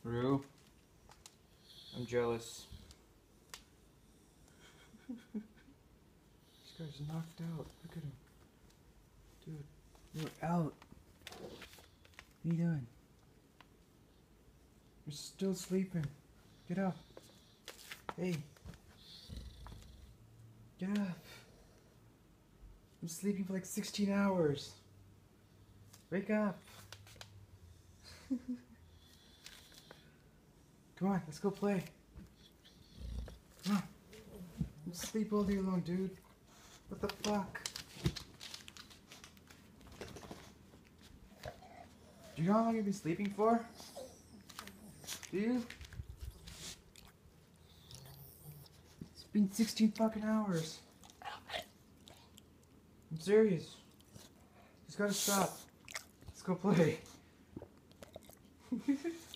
Rue, I'm jealous. This guy's knocked out. Look at him. Dude, you're out. What are you doing? You're still sleeping. Get up. Hey. Get up. I'm sleeping for like 16 hours. Wake up. Come on, let's go play. Come on. I'm sleep all day long, dude. What the fuck? Do you know how long you've been sleeping for? Do you? It's been 16 fucking hours. I'm serious. Just gotta stop. Let's go play.